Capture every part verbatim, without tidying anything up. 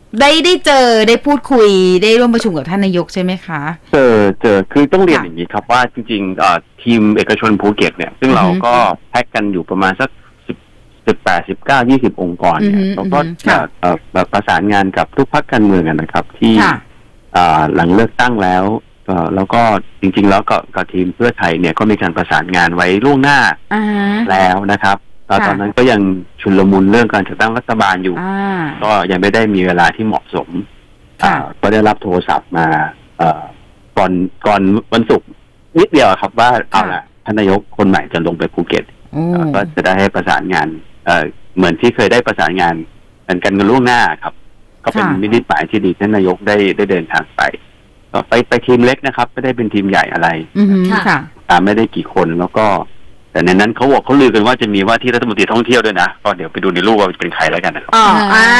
ได้ได้เจอได้พูดคุยได้ร่วมประชุมกับท่านนายกใช่ไหมคะเจอเจอคือต้องเรียนอย่างนี้ครับว่าจริงๆทีมเอกชนภูเก็ตเนี่ยซึ่งเราก็แพ็กกันอยู่ประมาณสักสิบสิบแปดสิบเก้ายี่สิบองค์กรเนี่ยเราก็ประสานงานกับทุกพรรคการเมืองนะครับที่หลังเลือกตั้งแล้วแล้วก็จริงๆแล้วก็กับทีมเพื่อไทยเนี่ยก็มีการประสานงานไว้ล่วงหน้าแล้วนะครับตอนนั้นก็ยังชุลมุนเรื่องการจัดตั้งรัฐบาลอยู่ก็ยังไม่ได้มีเวลาที่เหมาะสมก็ได้รับโทรศัพท์มาก่อนก่อนวันศุกร์นิดเดียวครับว่าเอาละท่านนายกคนใหม่จะลงไปภูเก็ตก็จะได้ให้ประสานงานเหมือนที่เคยได้ประสานงานกันกันล่วงหน้าครับก็เป็นมิติหมายที่ดีท่านนายกได้ได้เดินทางไปไปไปทีมเล็กนะครับไม่ได้เป็นทีมใหญ่อะไรไม่ได้กี่คนแล้วก็แต่ในนั้นเขาบอกเขาลือกันว่าจะมีว่าที่รัฐมนตรีท่องเที่ยวด้วยนะก็เดี๋ยวไปดูในรูปว่าเป็นใครแล้วกันนะครับอ๋ออ่า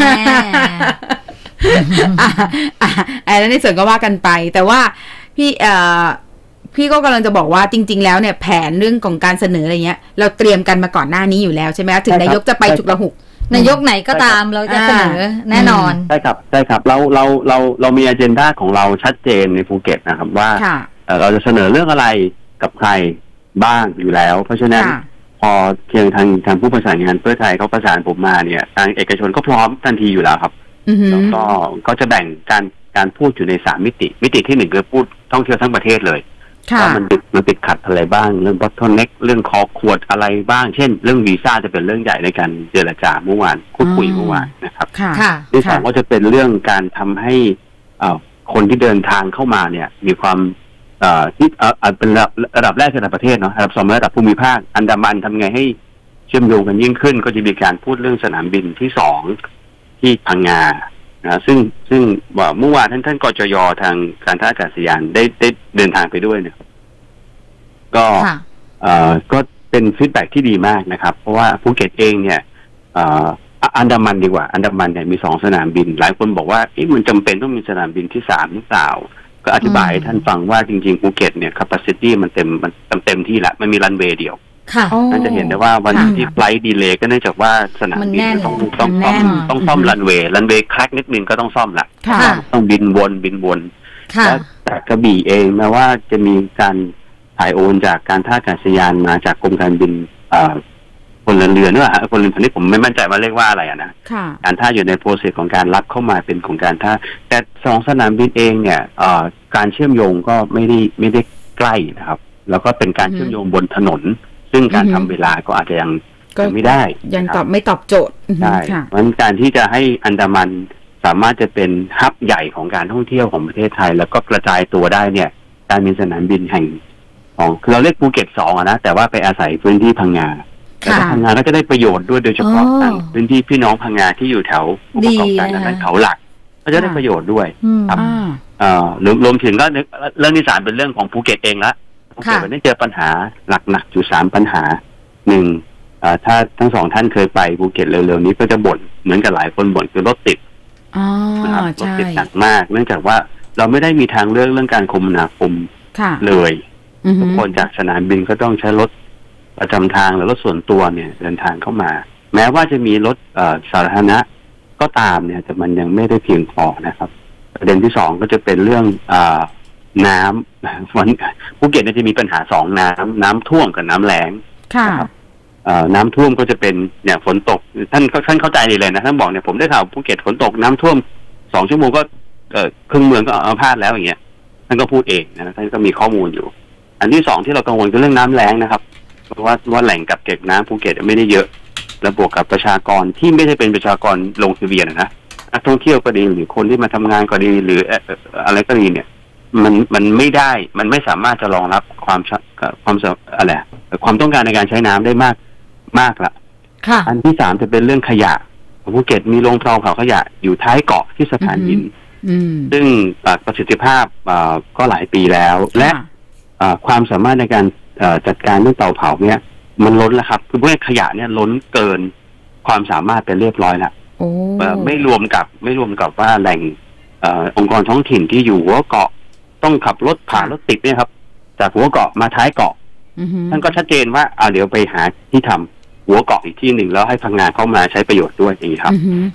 อันนั้นในส่วนก็ว่ากันไปแต่ว่าพี่เอ่อพี่ก็กำลังจะบอกว่าจริงๆแล้วเนี่ยแผนเรื่องของการเสนออะไรเงี้ยเราเตรียมกันมาก่อนหน้านี้อยู่แล้วใช่ไหมถึงนายกจะไปฉุกละหุกนายกไหนก็ตามเราจะเสนอแน่นอนใช่ครับใช่ครับเราเราเราเรามีอเจนดาของเราชัดเจนในภูเก็ตนะครับว่าเราจะเสนอเรื่องอะไรกับใครบ้างอยู่แล้วเพราะฉะนั้นพอเพียงทางทางผู้ประสานงานเพื่อไทยเขาประสานผมมาเนี่ยทางเอกชนก็พร้อมทันทีอยู่แล้วครับแล้วก็ก็จะแบ่งการการพูดอยู่ในสามมิติมิติที่หนึ่งคือพูดท่องเที่ยวทั้งประเทศเลยว่ามันติดมันติดขัดอะไรบ้างเรื่องบอทเทิลเน็กเรื่องคอขวดอะไรบ้างเช่นเรื่องวีซ่าจะเป็นเรื่องใหญ่ในการเจรจาเมื่อวานพูดคุยเมื่อวานนะครับที่สองก็จะเป็นเรื่องการทำให้คนที่เดินทางเข้ามาเนี่ยมีความที่เป็นระดับแรกระดับประเทศเนาะระดับสองระดับภูมิภาคอันดามันทำไงให้เชื่อมโยงกันยิ่งขึ้นก็จะมีการพูดเรื่องสนามบินที่สองที่พังงานะซึ่งซึ่งเมื่อวานท่านท่านกจยทางการท่าอากาศยานได้ได้เดินทางไปด้วยเนี่ยก็เอ่อก็เป็นฟีดแบ็กที่ดีมากนะครับเพราะว่าภูเก็ตเองเนี่ยอันดามันดีกว่าอันดามันเนี่ยมีสองสนามบินหลายคนบอกว่ามันจำเป็นต้องมีสนามบินที่สามหรือเปล่าก็อธิบายให้ท่านฟังว่าจริงๆภูเก็ตเนี่ย capacity มันเต็มมันเต็มที่ละมันมีรันเวย์เดียวนั่นจะเห็นได้ว่าวันที่ไฟล์ดีเลย์ก็เนื่องจากว่าสนามบินต้องต้องซ่อมต้องซ่อมรันเวย์รันเวย์แคร็กนิดนึงก็ต้องซ่อมละต้องบินวนบินวนแล้วแต่กระบี่เองแม้ว่าจะมีการถ่ายโอนจากการท่าอากาศยานมาจากกรมการบินพลเรือนด้วยฮะพลเรือนพันนี้ผมไม่มั่นใจว่าเรียกว่าอะไรนะการท่าอยู่ในโปรเซสของการรับเข้ามาเป็นของการท่าแต่สองสนามบินเองเนี่ยการเชื่อมโยงก็ไม่ได้ไม่ได้ใกล้นะครับแล้วก็เป็นการเชื่อมโยงบนถนนซึ่งการทำเวลาก็อาจจะยังไม่ได้ยังตอบไม่ตอบโจทย์ใช่เพราะการที่จะให้อันดามันสามารถจะเป็นฮับใหญ่ของการท่องเที่ยวของประเทศไทยแล้วก็กระจายตัวได้เนี่ยการมีสนามบินแห่งของเราเรียกภูเก็ตสองนะแต่ว่าไปอาศัยพื้นที่พังงาแต่พังงาก็จะได้ประโยชน์ด้วยโดยเฉพาะทางพื้นที่พี่น้องพังงาที่อยู่แถวผู้ประกอบการนั้นเขาหลักก็จะได้ประโยชน์ด้วยครับรวมรวมถึงก็เรื่องที่สามเป็นเรื่องของภูเก็ตเองละภูเก็ตวันนี้เจอปัญหาหนักๆอยู่สามปัญหาหนึ่งถ้าทั้งสองท่านเคยไปภูเก็ตเร็วๆนี้ก็จะบ่นเหมือนกับหลายคนบ่นคือรถติดรถติดหนักมากเนื่องจากว่าเราไม่ได้มีทางเลือกเรื่องการคมนาคมเลยทุกคนจากสนามบินก็ต้องใช้รถประจำทางหรือรถส่วนตัวเนี่ยเดินทางเข้ามาแม้ว่าจะมีรถสาธารณะก็ตามเนี่ยแต่มันยังไม่ได้เพียงพอนะครับประเด็นที่สองก็จะเป็นเรื่องน้ำวันภูเก็ตเนี่ยจะมีปัญหาสองน้ำน้ำท่วมกับน้ำแล้งนะครับน้ำท่วมก็จะเป็นเนี่ยฝนตกท่านท่านเข้าใจดีเลยนะท่านบอกเนี่ยผมได้ข่าวภูเก็ตฝนตกน้ำท่วมสองชั่วโมงก็ครึ่งเมืองก็เอาพลาดแล้วอย่างเงี้ยท่านก็พูดเองนะท่านก็มีข้อมูลอยู่อันที่สองที่เรากังวลคือเรื่องน้ำแล้งนะครับเพราะว่าว่าแหล่งกักเก็บน้ำภูเก็ตไม่ได้เยอะและบวกกับประชากรที่ไม่ได้เป็นประชากรลงทะเบียนนะนักท่องเที่ยวก็ดีหรือคนที่มาทำงานก็ดีหรืออะไรก็ดีเนี่ยมันมันไม่ได้มันไม่สามารถจะรองรับความความอะไรความต้องการในการใช้น้ำได้มากมากละอันที่สามจะเป็นเรื่องขยะภูเก็ตมีโรงเพลาเผาขยะอยู่ท้ายเกาะที่สะพานหินซึ่งประสิทธิภาพก็หลายปีแล้วและความสามารถในการจัดการเรื่องเตาเผาเนี่ยมันล้นแล้วครับคือพวกขยะเนี่ยล้นเกินความสามารถไปเรียบร้อยแล้วไม่รวมกับไม่รวมกับว่าแหล่งองค์กรท้องถิ่นที่อยู่หัวเกาะต้องขับรถผ่านรถติดเนี่ยครับจากหัวเกาะมาท้ายเกาะท่านก็ชัดเจนว่าเอาเดี๋ยวไปหาที่ทำหัวเกาะอีกที่หนึ่งแล้วให้พังงาเข้ามาใช้ประโยชน์ด้วยอย่างนี้ครับ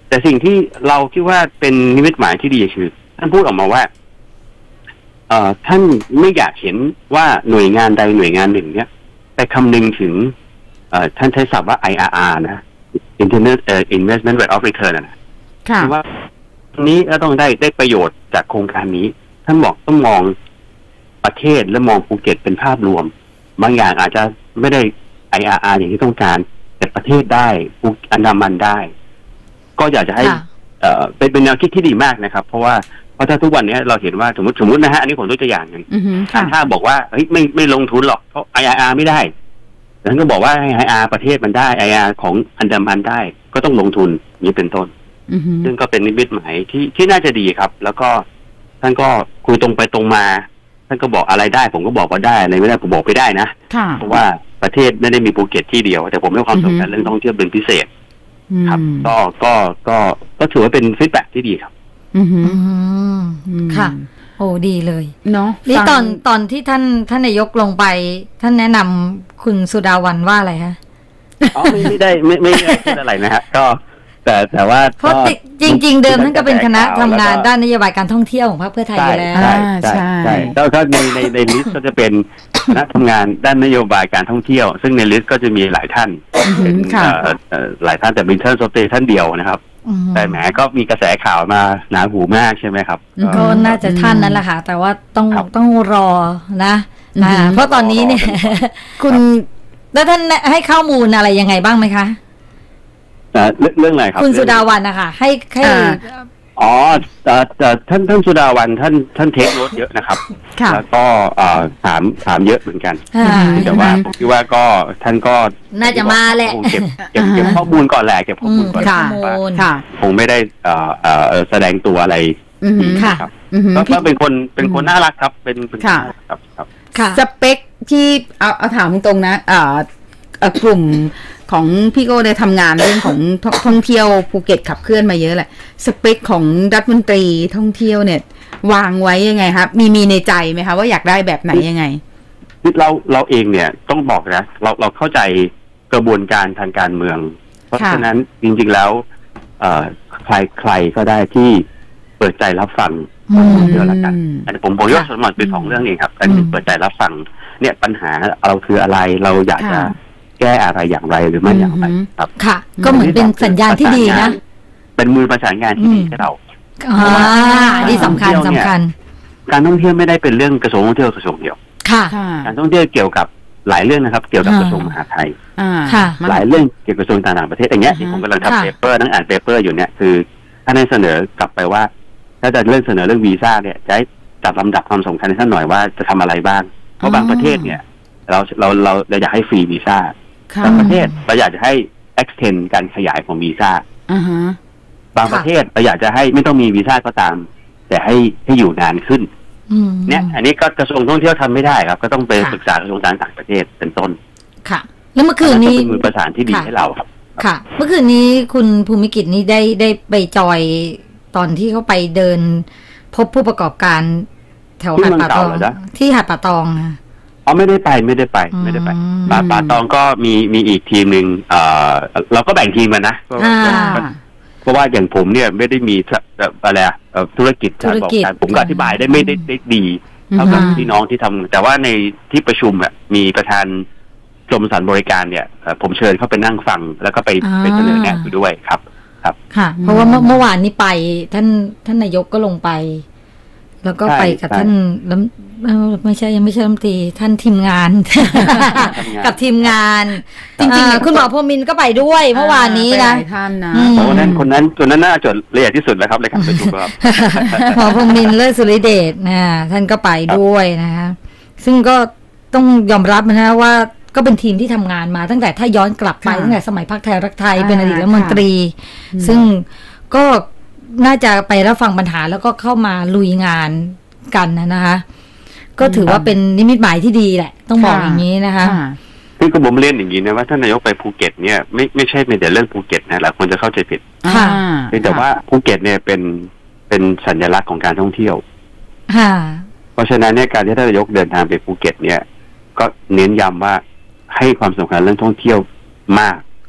แต่สิ่งที่เราคิดว่าเป็นนิมิตหมายที่ดีคือท่านพูดออกมาว่าเอ่อท่านไม่อยากเห็นว่าหน่วยงานใดหน่วยงานหนึ่งเนี่ยไปคำนึงถึงเอ่อท่านใช้ศัพท์ว่า ไอ อาร์ อาร์ นะ Internet Investment Rate of Return นะคือว่านี้ก็ต้องได้ได้ประโยชน์จากโครงการนี้ท่านบอกต้องมองประเทศและมองภูเก็ตเป็นภาพรวมบางอย่างอาจจะไม่ได้ ไอ อาร์ อาร์ อย่างที่ต้องการแต่ประเทศได้อันดามันได้ก็อยากจะให้เอ่อเป็นเป็นแนวคิดที่ดีมากนะครับเพราะว่าเพราะถ้าทุกวันนี้เราเห็นว่าสมมติสมมตินะฮะอันนี้ผมยกตัวอย่างหนึ่งถ้าบอกว่าเฮ้ยไม่ไม่ลงทุนหรอกเพราะ ไอ อาร์ อาร์ ไม่ได้แต่ท่านก็บอกว่า ไอ อาร์ อาร์ ประเทศมันได้ ไอ อาร์ อาร์ ของอันดามันได้ก็ต้องลงทุนนี้เป็นต้นซึ่งก็เป็นนิมิตหมายที่ที่น่าจะดีครับแล้วก็ท่านก็คุยตรงไปตรงมาท่านก็บอกอะไรได้ผมก็บอกว่าได้อะไรไม่ได้ผมบอกไม่ได้นะเพราะว่าประเทศไม่ได้มีภูเก็ตที่เดียวแต่ผมให้ความสำคัญเรื่องท่องเที่ยวเป็นพิเศษครับก็ก็ก็ก็ถือว่าเป็นฟีดแบ็กที่ดีครับอืมค่ะโอ้ดีเลยเนาะนี่ตอนตอนที่ท่านท่านนายกลงไปท่านแนะนำคุณสุดาวันว่าอะไรฮะอ๋อไม่ไม่ได้ไม่ไม่ได้พูดอะไรนะฮะก็แต่แต่ว่าเพราะจริงๆเดิมท่านก็เป็นคณะทำงานด้านนโยบายการท่องเที่ยวของพรรคเพื่อไทยอยู่แล้วใช่ใช่ใช่แล้วก็ในในในลิสต์ก็จะเป็นคณะทำงานด้านนโยบายการท่องเที่ยวซึ่งในลิสต์ก็จะมีหลายท่านเป็นหลายท่านแต่เป็นท่านโซเตท่านเดียวนะครับแต่แหมก็มีกระแสข่าวมาหนาหูมากใช่ไหมครับก็น่าจะท่านนั่นแหละค่ะแต่ว่าต้องต้องรอนะนะเพราะตอนนี้เนี่ยคุณแล้วท่านให้ข้อมูลอะไรยังไงบ้างไหมคะเรื่องอะไรครับคุณสุดาวันนะคะให้ให้อ๋อแต่ท่านท่านสุดาวันท่านท่านเทคโน้ตเยอะนะครับแล้วก็ถามถามเยอะเหมือนกันแต่ว่าผมคิดว่าก็ท่านก็น่าจะมาแหละเก็บเก็บเก็บข้อมูลก่อนแหละเก็บข้อมูลก่อนค่ะคงไม่ได้แสดงตัวอะไรค่ะก็เป็นคนเป็นคนน่ารักครับเป็นค่ะครับสเปคที่เอาเอาถามตรงนะกลุ่มของพี่โก้ได้ทำงานเรื่องของท่องเที่ยวภูเก็ตขับเคลื่อนมาเยอะแหละสเปคของรัฐมนตรีท่องเที่ยวเนี่ยวางไว้ยังไงครับมีมีในใจไหมคะว่าอยากได้แบบไหนยังไงเราเราเองเนี่ยต้องบอกนะเราเราเข้าใจกระบวนการทางการเมืองเพราะฉะนั้นจริงๆแล้วใครใครก็ได้ที่เปิดใจรับฟังท่องเที่ยวละกันอันนี้ผมบอกยกสมมติเป็นสองเรื่องเองครับอันนี้เปิดใจรับฟังเนี่ยปัญหาเราคืออะไรเราอยากจะแก้อะไรอย่างไรหรือไม่อย่างไรครับค่ะก็เหมือนเป็นสัญญาณที่ดีนะเป็นมือประสานงานที่ดีให้เราอ่าที่สำคัญสำคัญการท่องเที่ยวไม่ได้เป็นเรื่องกระทรวงท่องเที่ยวกระทรวงเดียวค่ะการท่องเที่ยวเกี่ยวกับหลายเรื่องนะครับเกี่ยวกับกระทรวงมหาดไทยหลายเรื่องเกี่ยวกับกระทรวงต่างประเทศอย่างเงี้ยที่ผมกำลังทำเปเปอร์นั่งอ่านเปเปอร์อยู่เนี่ยคือท่านได้เสนอกลับไปว่าถ้าจะเรื่องเสนอเรื่องวีซ่าเนี่ยจะจัดลำดับความสำคัญให้ท่านหน่อยว่าจะทำอะไรบ้างเพราะบางประเทศเนี่ยเราเราเราเราอยากให้ฟรีวีซ่าบางประเทศเราอยากจะให้ extend การขยายของวีซ่าบางประเทศเราอยากจะให้ไม่ต้องมีวีซ่าก็ตามแต่ให้ให้อยู่นานขึ้นเนี่ยอันนี้ก็กระทรวงท่องเที่ยวทำไม่ได้ครับก็ต้องไปปรึกษากระทรวงการต่างประเทศเป็นต้นค่ะแล้วเมื่อคืนนี้เป็นมือประสานที่ดีให้เราครับค่ะเมื่อคืนนี้คุณภูมิกิจนี้ได้ได้ไปจอยตอนที่เขาไปเดินพบผู้ประกอบการแถวหาดป่าตองที่หาดป่าตองอ๋อไม่ได้ไปไม่ได้ไปไม่ได้ไปป่าป่าตองก็มีมีอีกทีมหนึ่งเอ่อเราก็แบ่งทีมกันนะเพราะว่าอย่างผมเนี่ยไม่ได้มีอะไรธุรกิจการบอกการผมก็อธิบายได้ไม่ได้ได้ดีเท่ากับพี่น้องที่ทำแต่ว่าในที่ประชุมอ่ะมีประธานกรมสรรบริการเนี่ยผมเชิญเข้าไปนั่งฟังแล้วก็ไปไปเสนอแนะด้วยครับครับค่ะเพราะว่าเมื่อวานนี้ไปท่านท่านนายกก็ลงไปแล้วก็ไปกับท่านแล้วไม่ใช่ยังไม่ใช่รัฐมนตรีท่านทีมงานกับทีมงานจริงๆคุณหมอพรหมินทร์ก็ไปด้วยเมื่อวานนี้นะท่านนะโอ้นั้นคนนั้นคนนั้นน่าจดละเอียดที่สุดเลยครับเลยครับประชุมครับหมอพรหมินทร์เลิศสุริเดชนะท่านก็ไปด้วยนะคะซึ่งก็ต้องยอมรับนะว่าก็เป็นทีมที่ทำงานมาตั้งแต่ถ้าย้อนกลับไปตั้งแต่สมัยพรรคไทยรักไทยเป็นอดีตรัฐมนตรีซึ่งก็น่าจะไปรับฟังปัญหาแล้วก็เข้ามาลุยงานกันนะคะก็ถือว่าเป็นนิมิตหมายที่ดีแหละต้องบอกอย่างนี้นะคะพี่ก็ผมเรียนอย่างนี้นะว่าท่านนายกไปภูเก็ตเนี่ยไม่ไม่ใช่เป็นแต่เรื่องภูเก็ตนะหลายคนจะเข้าใจผิดแต่ว่าภูเก็ตเนี่ยเป็นเป็นสัญลักษณ์ของการท่องเที่ยวเพราะฉะนั้นเนี่ยการที่ท่านนายกเดินทางไปภูเก็ตเนี่ยก็เน้นย้ำว่าให้ความสำคัญเรื่องท่องเที่ยวมาก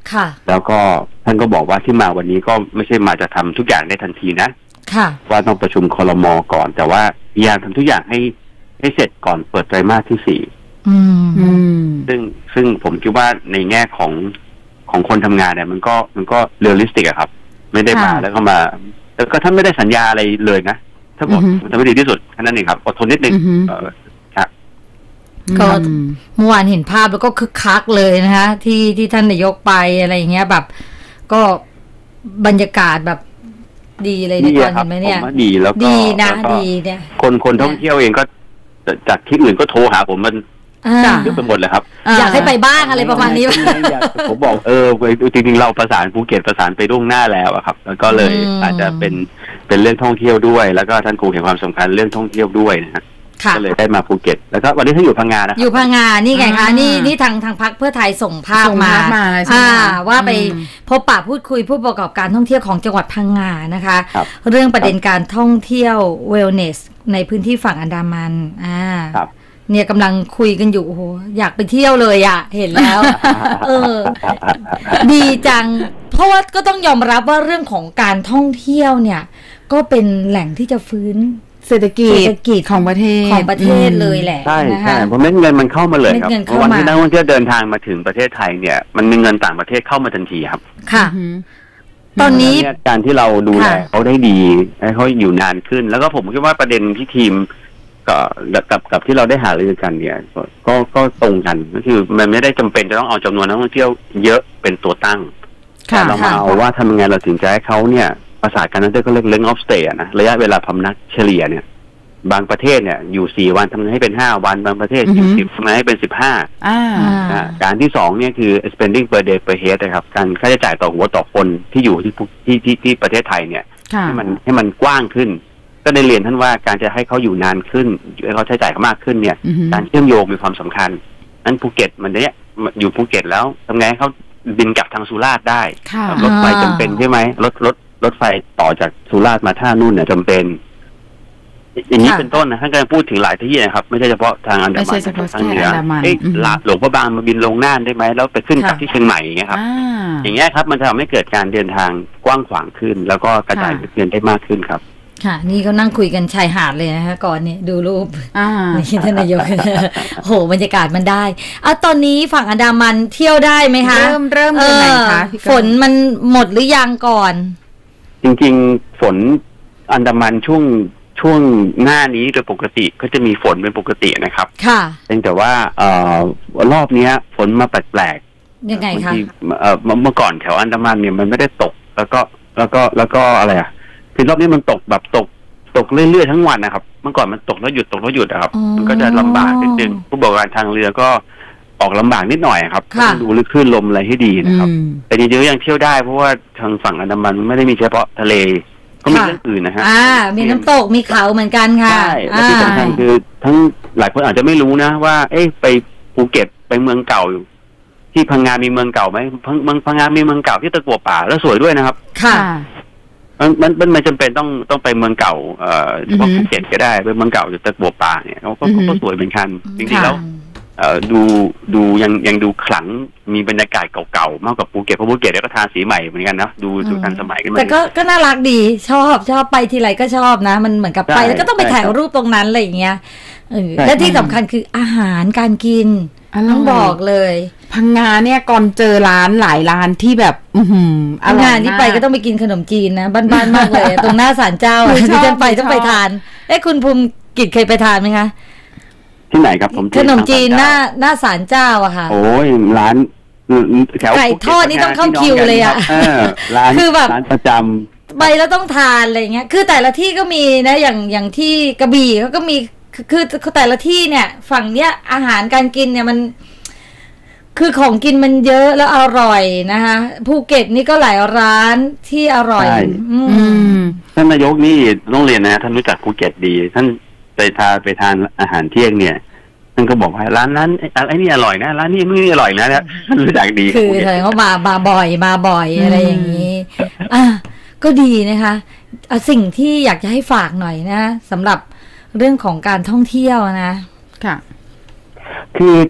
ค่ะแล้วก็ท่านก็บอกว่าที่มาวันนี้ก็ไม่ใช่มาจะทำทุกอย่างได้ทันทีนะค่ะว่าต้องประชุมครม.ก่อนแต่ว่าพยายามทำทุกอย่างให้ให้เสร็จก่อนเปิดไตรมาสที่สี่ซึ่งซึ่งผมคิดว่าในแง่ของของคนทำงานเนี่ยมันก็มันก็เรียลลิสติกอะครับไม่ได้มาแล้วก็มาแล้วก็ท่านไม่ได้สัญญาอะไรเลยนะถ้าบอกมันจะไม่ดีที่สุดแค่นั้นเองครับอดทนนิดนึงครับก็เมื่อวานเห็นภาพแล้วก็คึกคักเลยนะคะที่ที่ท่านนายกไปอะไรอย่างเงี้ยแบบก็บรรยากาศแบบดีเลยนี่ก่อนเห็นไหมเนี่ยดีแล้วก็ดีนะดีเนี่ยคนคนท่องเที่ยวเองก็จากที่อื่นก็โทรหาผมมันเยอะไปหมดเลยครับอยากให้ไปบ้างอะไรประมาณนี้ผมบอกเออจริงๆเราประสานภูเก็ตประสานไปล่วงหน้าแล้วครับแล้วก็เลยอาจจะเป็นเป็นเรื่องท่องเที่ยวด้วยแล้วก็ท่านครูเห็นความสำคัญเรื่องท่องเที่ยวด้วยนะฮะก็เลยได้มาภูเก็ตแล้วก็วันนี้ท่านอยู่พังงานะอยู่พังงานี่ไงคะนี่นี่ทางทางพรรคเพื่อไทยส่งภาพมาอ่าว่าไปพบปะพูดคุยผู้ประกอบการท่องเที่ยวของจังหวัดพังงานะคะเรื่องประเด็นการท่องเที่ยวเวลเนสในพื้นที่ฝั่งอันดามันอ่าเนี่ยกำลังคุยกันอยู่โอ้โหอยากไปเที่ยวเลยอะเห็นแล้วเออดีจังเพราะว่าก็ต้องยอมรับว่าเรื่องของการท่องเที่ยวเนี่ยก็เป็นแหล่งที่จะฟื้นเศรษฐกิจของประเทศของประเทศเลยแหละใช่ใช่เพราะเม็ดเงินมันเข้ามาเลยครับวันที่นักท่องเที่ยวเดินทางมาถึงประเทศไทยเนี่ยมันมีเงินต่างประเทศเข้ามาทันทีครับค่ะตอนนี้การที่เราดูแลเขาได้ดีให้เขาอยู่นานขึ้นแล้วก็ผมคิดว่าประเด็นที่ทีมกับกับกับที่เราได้หารือกันเนี่ยก็ก็ตรงกันก็คือมันไม่ได้จำเป็นจะต้องเอาจำนวนนักท่องเที่ยวเยอะเป็นตัวตั้งแต่เรามาเอาว่าทำยังไงเราถึงจะให้เขาเนี่ยภาษาการท่องเที่ยวก็เรียก length of stay นะระยะเวลาพำนักเฉลี่ยเนี่ยบางประเทศเนี่ยอยู่สี่วันทำให้เป็นห้าวันบางประเทศอยู่สิบทำให้เป็นสิบห้าการที่สองเนี่ยคือ spending per day per head นะครับการค่าใช้จ่ายต่อหัวต่อคนที่อยู่ที่ที่ที่ที่ประเทศไทยเนี่ยให้มันให้มันกว้างขึ้นก็ได้เรียนท่านว่าการจะให้เขาอยู่นานขึ้นให้เขาใช้จ่ายเขามากขึ้นเนี่ยการเชื่อมโยงมีความสำคัญนั้นภูเก็ตมันเนี่ยอยู่ภูเก็ตแล้วทำไงให้เขาบินกลับทางสุราษฎร์ได้รถไฟจำเป็นใช่ไหมรถรถรถไฟต่อจากสุราษฎร์มาท่านู่นเนี่ยจำเป็นอย่างนี้เป็นต้นนะท่านก็พูดถึงหลายที่นะครับไม่ใช่เฉพาะทางอันดามันทางเหนือเอ๊ะหลวงพระบางมาบินลงน่านได้ไหมแล้วไปขึ้นกับที่เชียงใหม่อย่างเงี้ยครับอย่างเงี้ยครับมันจะทำให้เกิดการเดินทางกว้างขวางขึ้นแล้วก็กระจายเงินได้มากขึ้นครับค่ะนี่เขานั่งคุยกันชายหาดเลยนะคะก่อนเนี่ยดูรูปนี่ท่านนายกโหบรรยากาศมันได้อ่ะตอนนี้ฝั่งอันดามันเที่ยวได้ไหมคะเริ่มเริ่มเดือนไหนคะฝนมันหมดหรือยังก่อนจริงๆฝนอันดามันช่วงช่วงหน้านี้โดยปกติก็จะมีฝนเป็นปกตินะครับค่ะแต่ว่าเอ่อรอบนี้ฝนมาแปลกๆยังไงคะเอ่อเมื่อก่อนแถวอันดามันเนี่ยมันไม่ได้ตกแล้วก็แล้วก็แล้วก็อะไรอ่ะคือรอบนี้มันตกแบบตกตกเรื่อยๆทั้งวันนะครับเมื่อก่อนมันตกแล้วหยุดตกแล้วหยุดนะครับมันก็จะลำบากนิดนึงผู้ประกอบการทางเรือก็ออกลำบากนิดหน่อยครับต้องดูคลื่นลมอะไรให้ดีนะครับแต่จริงๆยังเที่ยวได้เพราะว่าทางฝั่งอันดามันไม่ได้มีเฉพาะทะเลก็มีเรื่องอื่นนะฮะอ่ามีน้ำตกมีเขาเหมือนกันค่ะใช่และที่สำคัญคือทั้งหลายคนอาจจะไม่รู้นะว่าเอ๊ะไปภูเก็ตไปเมืองเก่าอยู่ที่พังงามีเมืองเก่าไหมเมืองพังงามีเมืองเก่าที่ตะกั่วป่าแล้วสวยด้วยนะครับค่ะมันมันมันไม่จำเป็นต้องต้องไปเมืองเก่าเอ่อเฉพาะภูเก็ตก็ได้ไปเมืองเก่าอยู่ตะกั่วป่าเนี่ยเขาก็ก็สวยเหมือนกันจริงๆแล้วเอ่อดูดูยังยังดูขลังมีบรรยากาศเก่าๆมากกว่าภูเก็ตเพราะภูเก็ตก็ทาสีใหม่เหมือนกันนะดูดูทันสมัยกันมาแต่ก็ก็น่ารักดีชอบชอบไปทีไรก็ชอบนะมันเหมือนกับไปแล้วก็ต้องไปถ่ายรูปตรงนั้นอะไรอย่างเงี้ยเออและที่สำคัญคืออาหารการกินต้องบอกเลยพังงาเนี่ยก่อนเจอร้านหลายร้านที่แบบอือหือพังงาที่ไปก็ต้องไปกินขนมจีนนะบ้านๆมากเลยตรงหน้าศาลเจ้าที่จะไปต้องไปทานเอ้คุณภูมิกิจเคยไปทานไหมคะที่ไหนครับผมขนมจีนหน้าหน้าศาลเจ้าอะค่ะโอ้ยร้านแถวไก่ทอดนี่ต้องเข้าคิวเลยอะร้านคือแบบร้านประจำไปแล้วต้องทานอะไรเงี้ยคือแต่ละที่ก็มีนะอย่างอย่างที่กระบี่เขาก็มีคือแต่ละที่เนี่ยฝั่งเนี้ยอาหารการกินเนี่ยมันคือของกินมันเยอะแล้วอร่อยนะคะภูเก็ตนี่ก็หลายร้านที่อร่อยท่านนายกนี่ต้องเรียนนะท่านรู้จักภูเก็ตดีท่านไปทานไปทานอาหารเที่ยงเนี่ยท่านก็บอกว่าร้านนั้นไอ้นี่อร่อยนะร้านนี้ไม่อร่อยนะท่านรู้จักดีคือเธอเขามามาบ่อยมาบ่อยอะไรอย่างนี้อ่ะก็ดีนะคะสิ่งที่อยากจะให้ฝากหน่อยนะสำหรับเรื่องของการท่องเที่ยวนะค่ะคือ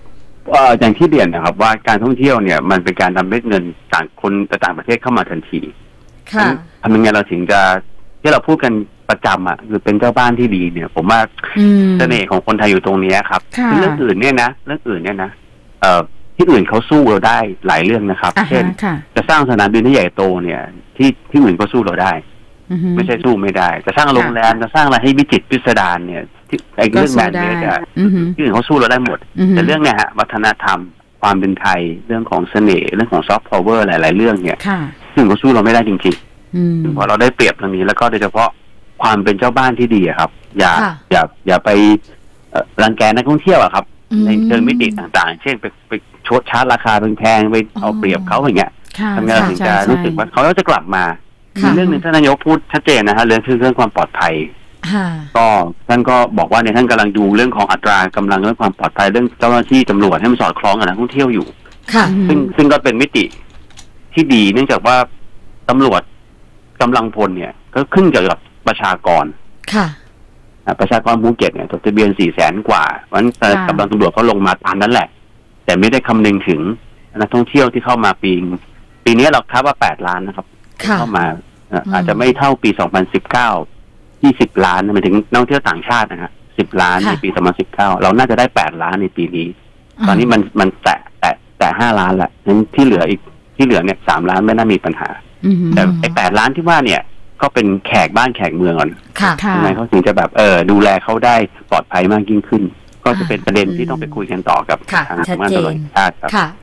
เอ่ออย่างที่เรียนนะครับว่าการท่องเที่ยวเนี่ยมันเป็นการทำให้เงินต่างคนต่างประเทศเข้ามาทันทีค่ะทำยังไงเราถึงจะที่เราพูดกันประจำอ่ะคือเป็นเจ้าบ้านที่ดีเนี่ย ผมว่าเสน่ห์ของคนไทยอยู่ตรงนี้ครับเรื่องอื่นเนี่ยนะเรื่องอื่นเนี่ยนะเอ่อที่อื่นเขาสู้เราได้หลายเรื่องนะครับเช่นจะสร้างสนามบินที่ใหญ่โตเนี่ยที่ที่อื่นก็สู้เราได้ไม่ใช่สู้ไม่ได้จะสร้างโรงแรมจะสร้างอะไรให้วิจิตรพิสดารเนี่ยที่ไอ้เรื่องแมนเมดอะที่อื่นเขาสู้เราได้หมดแต่เรื่องเนี่ยฮะวัฒนธรรมความเป็นไทยเรื่องของเสน่ห์เรื่องของซอฟต์พาวเวอร์หลายๆเรื่องเนี่ยซึ่งเขาสู้เราไม่ได้จริงๆเพราะเราได้เปรียบตรงนี้แล้วก็โดยเฉพาะความเป็นเจ้าบ้านที่ดีครับอย่าอย่าอย่าไปรังแกนักท่องเที่ยวอะครับในเชิงมิติต่างๆเช่นไปไปชดชาร์จราคาแพงๆไปเอาเปรียบเขาอย่างเงี้ยทำไงเราถึงจะรู้สึกว่าเขาจะกลับมาเรื่องหนึ่งท่านนายกพูดชัดเจนนะฮะเรื่องคือเรื่องความปลอดภัยก็ท่านก็บอกว่าเนี่ยท่านกำลังดูเรื่องของอัตรากำลังเรื่องความปลอดภัยเรื่องเจ้าหน้าที่ตำรวจให้มันสอดคล้องกับนักท่องเที่ยวอยู่ซึ่งซึ่งก็เป็นมิติที่ดีเนื่องจากว่าตำรวจกำลังพลเนี่ยก็ขึ้นเกี่ยวกับประชากรค่ะประชากรภูเก็ตเนี่ยจดทะเบียนสี่แสนกว่าเพราะฉะนั้นกำลังตำรวจก็ลงมาตามนั้นแหละแต่ไม่ได้คำนึงถึงนักท่องเที่ยวที่เข้ามาปีปีนี้เราคาดว่าแปดล้านนะครับเข้ามาอาจจะไม่เท่าปีสองพันสิบเก้าที่สิบล้านหมายถึงนักท่องเที่ยวต่างชาตินะฮะสิบล้านในปีสองพันสิบเก้าเราน่าจะได้แปดล้านในปีนี้ตอนนี้มันมันแตะแตะแตะห้าล้านละนั้นที่เหลืออีกที่เหลือเนี่ยสามล้านไม่น่ามีปัญหาแต่ไอ้แปดล้านที่ว่าเนี่ยก็เป็นแขกบ้านแขกเมืองก่อนทำไมเขาถึงจะแบบเออดูแลเขาได้ปลอดภัยมากยิ่งขึ้นก็จะเป็นประเด็นที่ต้องไปคุยกันต่อกับทางสำนักงานตำรวจแห่งชาติครับ